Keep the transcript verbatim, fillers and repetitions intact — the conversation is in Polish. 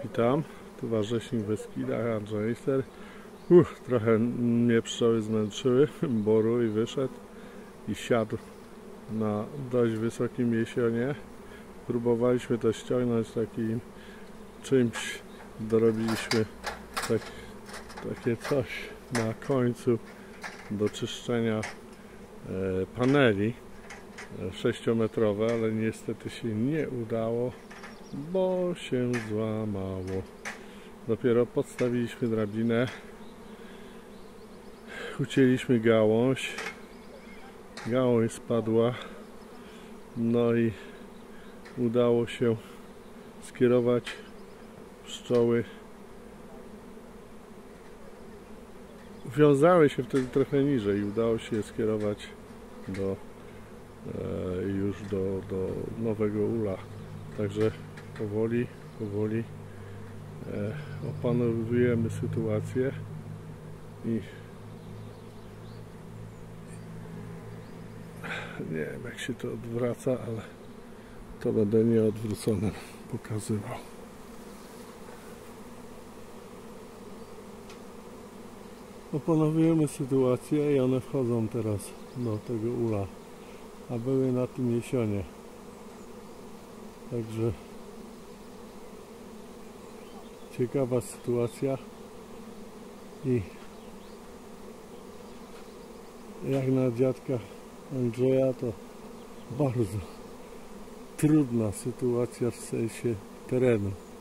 Witam, tu Warześnik Beskida, Andrzejster. Uff, trochę mnie pszczoły zmęczyły, boru i wyszedł i siadł na dość wysokim jesionie. Próbowaliśmy to ściągnąć takim czymś, dorobiliśmy tak, takie coś na końcu do czyszczenia e, paneli sześciometrowe, ale niestety się nie udało, bo się złamało. Dopiero podstawiliśmy drabinę, ucięliśmy gałąź, gałąź spadła, no i udało się skierować pszczoły. Wiązały się wtedy trochę niżej i udało się je skierować do e, już do, do nowego ula. Także powoli, powoli e, opanowujemy sytuację i nie wiem, jak się to odwraca, ale to będę nieodwrócone pokazywał. Opanowujemy sytuację i one wchodzą teraz do tego ula, a były na tym jesionie. Także ciekawa sytuacja i jak na dziadka Andrzeja to bardzo trudna sytuacja w sensie terenu.